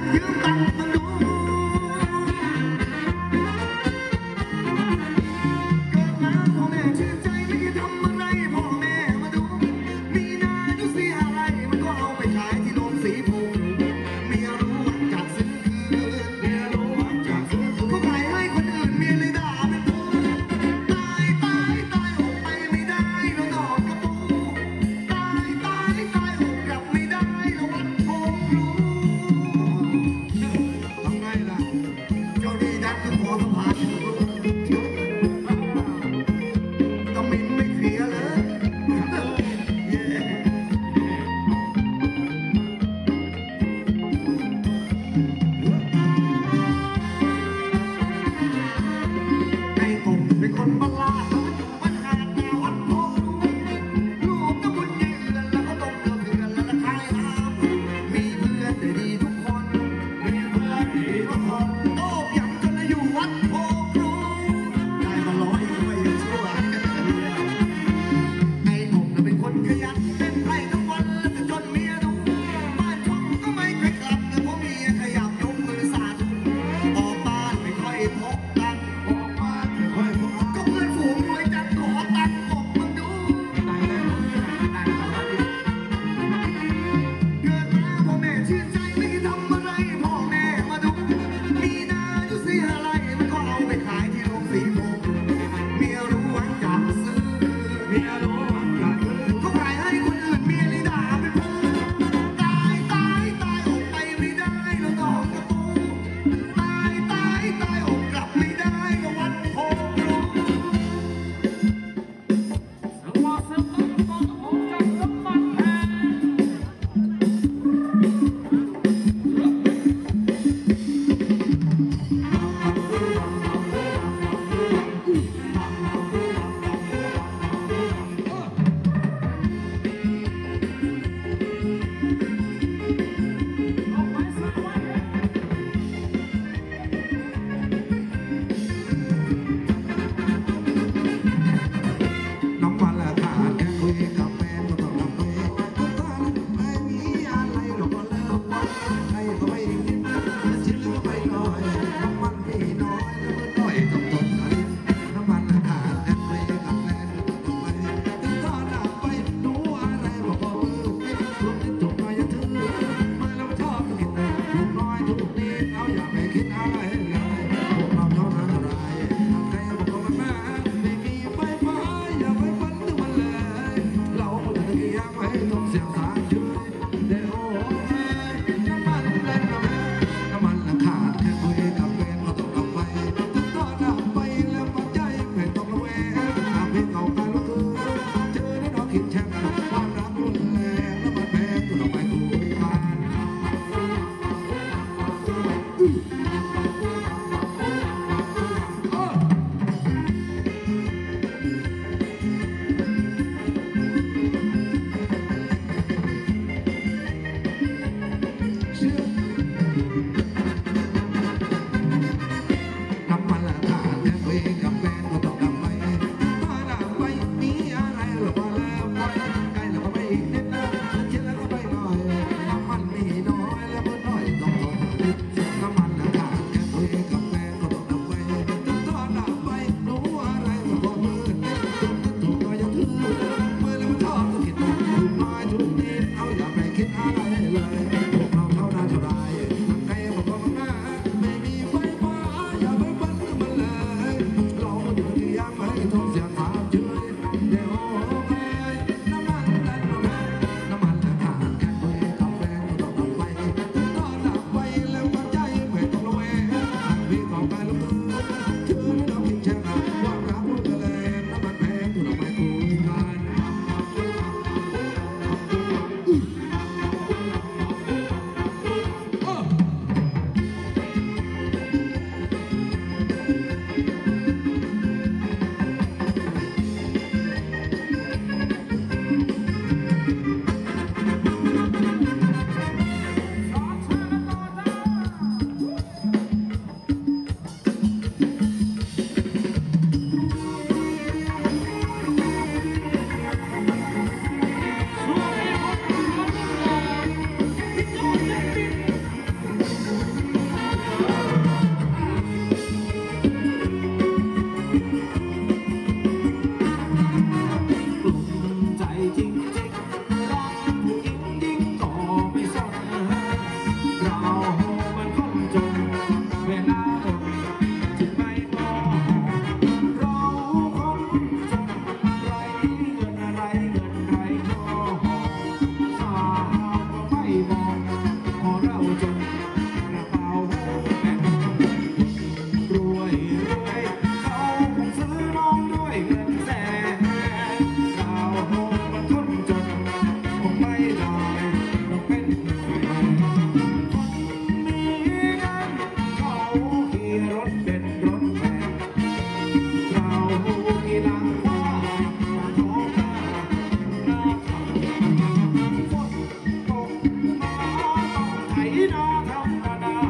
ยืมตังค์มาดูเกิดมาพ่อแม่ชื่นใจไม่ได้ทำอะไรพ่อแม่มาดูมีนาดูสิอะไรมันก็เอาไปขายที่โรงสีภูเมียรู้หวังจากซื้อคืนเมียรู้หวังจากซื้อคืนเขาขายให้คนอื่นเมียเลยด่าเป็นตัวตายตายตายออกไปไม่ได้แล้วนอนกระปูตายตายตายออกกลับไม่ได้แล้ววันผมรู้กระเป๋ารวยเขาคงซื้อน้องด้วยเงินแสนเรามันคนจนคงไม่ได้เราเป็นคนมีเงินเขาขี่รถเป็นรถแพงเราขี่หลังคว้ามาท้องนาหน้าเขาฝนตกมาต้องไถนาทำนานา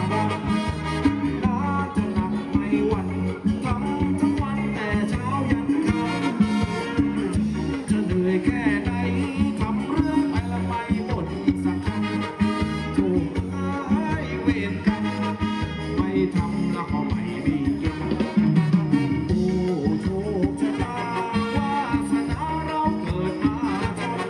จะหนักไม่หวั่นทำทั้งวันแต่เช้ายันค่ำจะเหนื่อยแค่ไหนทำเรื่องไปละไปบ่นสักคำถูกเวรกรรมไม่ทำแล้วก็ไม่มีกินโอ้โชคชะตาวาสนาเราเกิดมาจน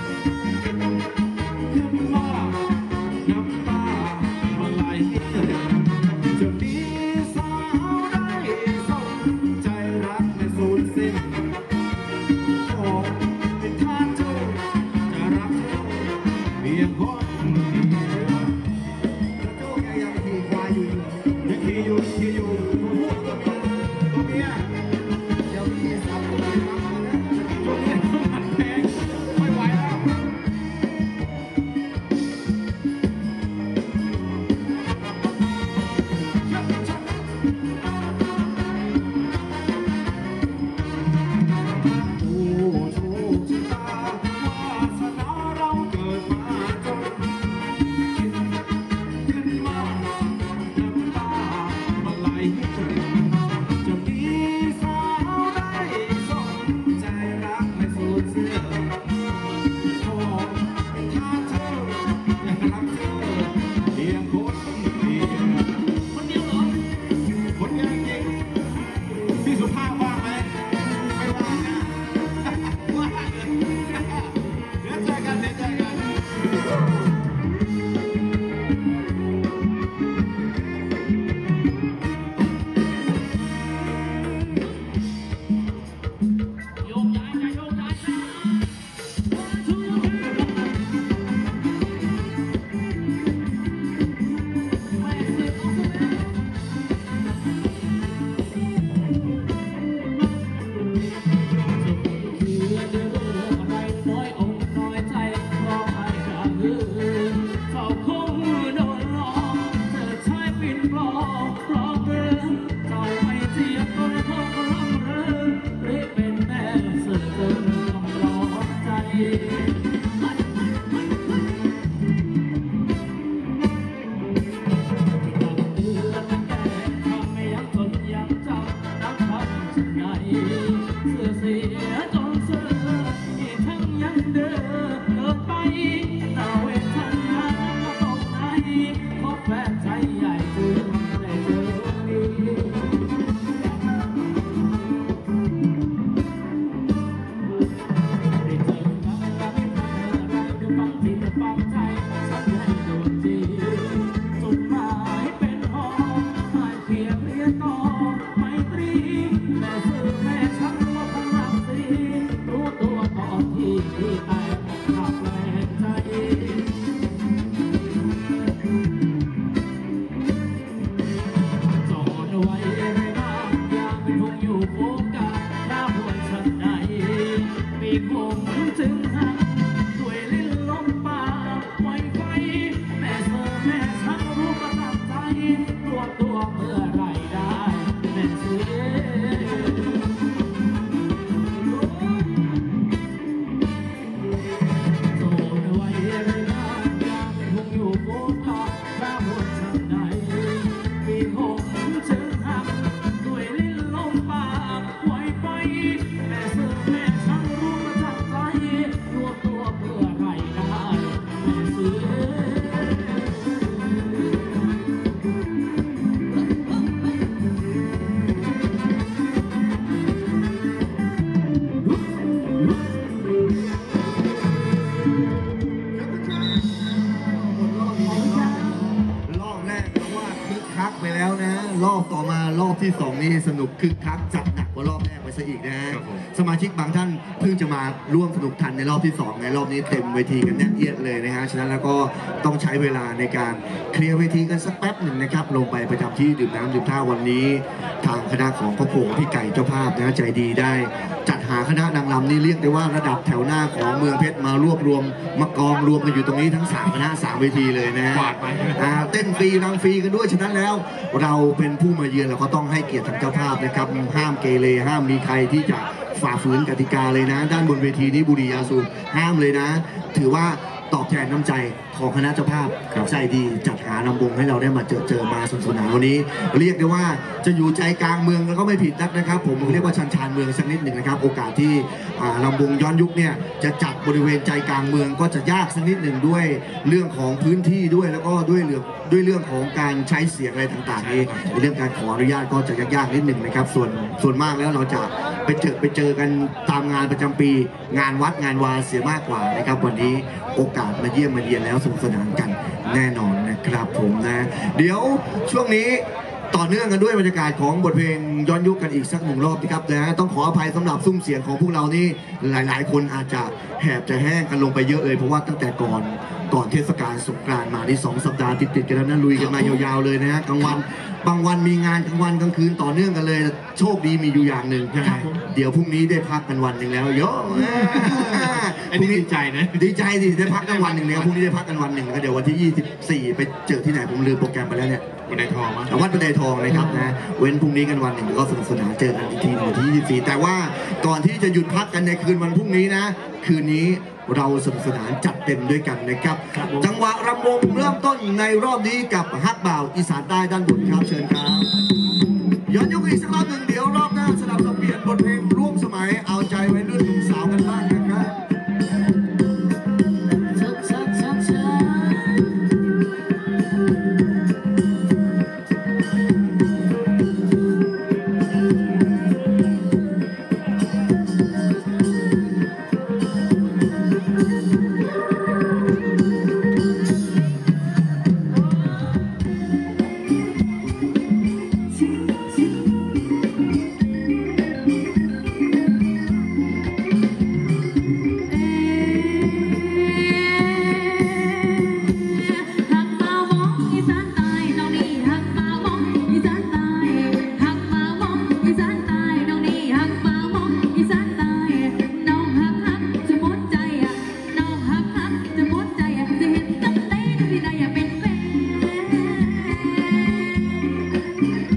ขึ้นมาน้ำตามันไหลจะมีสาวได้สนใจรักไม่สูญสิ้นขอเป็นทางเธอจะรักเธอเพียงคนเดียวแล้วโจ้แกยังขี่ควายอยู่ยังขี่อยู่ตัวเมียเดี๋ยวมีสับตัวเมียมาแล้วตัวเมียมันแพงไม่ไหวแล้ว โอ้โชคชะตาวาสนาเราเกิดมาจนขึ้นมาน้ำตามันไหลจะมีสาวได้สนใจรักไม่สูญเสียขอเป็นทางเธออยากรักเธอเพียงคนเดียวคนเดียวเหรอคนเดียวจริงๆพี่สุภาพว่างไหมไม่ว่างนะ ว่าเดี๋ยวเจอกันโยกย้ายจะโยกย้ายนะชูโยกย้ายแม่เสือเอาซะแล้วคือจะรู้อะไรน้อยอกน้อยใจร้องไห้กระหือเขาคงโดนหลอกเธอใช้ปิดปลอกปลอกเรื่องเจ้าไม่เจียบตัวทองร่ำเริงหรือเป็นแม่เสือเกินต้องร้องใจ เดือนแก่ทำไม่ยังจนยังจำนักทำฉันใหญ่เสื้อเสียจนเสื้ออีกทั้งยังเดินไปตาเวทนามาตกไหนเพราะแฟนใจใหญ่จึงได้เจอดี ได้เจอกันแล้วไม่ทำอะไรดูบางทีจะฟังใจสักให้โดนจีจดหมายเป็นหอหายเพียงเรียนต่อไม่ตรีแม่ซื้อแม่ชักว่าพลังสีรู้ตัวก่อนที่ไอ้ขับแรงใจ จอดไว้ไม่นานยามเป็นห่วงอยู่โฟกัสหน้าหัวฉันใดมีคงจึงหักด้วยลิ้นลมปากไวไฟแม่เธอแม่ฉันรู้ประทับใจรวมตัวเมื่อไรได้แม่เสีย โสดไว้เลยนะยามเป็นห่วงอยู่โฟกัสหน้าหัวฉันใดมีคงจึงหักด้วยลิ้นลมปากไวไฟแม่เธอแม่ฉันรู้ประทับใจรวมตัวเพื่อไรได้แม่เสียรอบแรกเราว่าคึกคักไปแล้วนะ รอบต่อมารอบที่สองนี่สนุกคึกคักจัดหนักว่ารอบแรกไปซะอีกนะฮะครับผมสมาชิกบางท่านเพิ่งจะมาร่วมสนุกทันในรอบที่2ในรอบนี้เต็มเวทีกันแน่นเอียดเลยนะฮะฉะนั้นแล้วก็ต้องใช้เวลาในการเคลียร์เวทีกันสักแป๊บหนึ่งนะครับลงไปประจำที่ดื่มน้ำดื่มท่าวันนี้ ทางคณะของพ่อโขงพี่ไก่เจ้าภาพนะใจดีได้ จัดหาคณะนางรำนี่เรียกได้ว่าระดับแถวหน้าของเมืองเพชรมารวบรวมมากองรวมกันอยู่ตรงนี้ทั้ง3คณะ3เวทีเลยนะฮะกวาดไปเต้นฟรีรำฟรีกันด้วยฉะนั้นแล้ว เราเป็นผู้มาเยือนเราก็ต้องให้เกียรติทางเจ้าภาพนะครับห้ามเกเรห้ามมีใครที่จะฝ่าฝืนกติกาเลยนะ ด้านบนเวทีนี้บุหรี่ยาสูบห้ามเลยนะ ถือว่าตอบแทนน้ำใจของคณะเจ้าภาพใจดีจัดหานำวงให้เราได้มาเจอมาสนุกสนานวันนี้ เรียกได้ว่าจะอยู่ใจกลางเมืองแล้วก็ไม่ผิดนักนะครับ ผมเรียกว่าชานเมืองสักนิดหนึ่งนะครับ โอกาสที่ลำวงย้อนยุคเนี่ยจะจัดบริเวณใจกลางเมืองก็จะยากสักนิดหนึ่งด้วยเรื่องของพื้นที่ด้วยแล้วก็ด้วยเรื่องของการใช้เสียงอะไรต่างๆนี้ในเรื่องการขออนุญาตก็จะยากๆนิดหนึ่งนะครับส่วนมากแล้วเราจะไปเจอกันตามงานประจำปี งานวัดงานวาเสียมากกว่านะครับวันนี้โอกาสมาเยี่ยมมาเยียนแล้วสนุกสนานกันแน่นอนนะครับผมนะเดี๋ยวช่วงนี้ต่อเนื่องกันด้วยบรรยากาศของบทเพลงย้อนยุคกันอีกสักหนึ่งรอบนะครับนะต้องขออภัยสำหรับซุ้มเสียงของพวกเรานี่หลายๆ คนอาจจะแหบจะแห้งกันลงไปเยอะเลยเพราะว่าตั้งแต่ก่อนเทศกาลสงกรานต์มาที่2 สัปดาห์ติดๆกันแล้วนะลุยกันมายาวๆเลยนะฮะกลางวันบางวันมีงานกลางวันกลางคืนต่อเนื่องกันเลยโชคดีมีอยู่อย่างหนึ่งเดี๋ยวพรุ่งนี้ได้พักกันวันหนึ่งแล้วโย่อันนี้ดีใจนะดีใจดิได้พักกันวันหนึ่งเลยครับพรุ่งนี้ได้พักกันวันหนึ่งแล้วก็เดี๋ยววันที่24ไปเจอที่ไหนผมลืมโปรแกรมไปแล้วเนี่ยวันในทองมั้งวัดบันไดทองนะครับนะเว้นพรุ่งนี้กันวันหนึ่งแล้วก็สนุกสนานเจอกันอีกทีวันที่24แต่ว่าก่อนที่จะหยุดพักกันในคืนวันพรุ่งนี้นะ คืนนี้เราสนุกสนานจัดเต็มด้วยกันนะครับจังหวะรำวงเริ่มต้นในรอบนี้กับฮักบ่าวอีสานใต้ด้านบนครับเชิญครับย้อนยุคอีกสักรอบหนึ่งเดี๋ยวรอบหน้าสนับสนุนเปลี่ยนบทเพลงร่วมสมัยเอาใจวัยรุ่น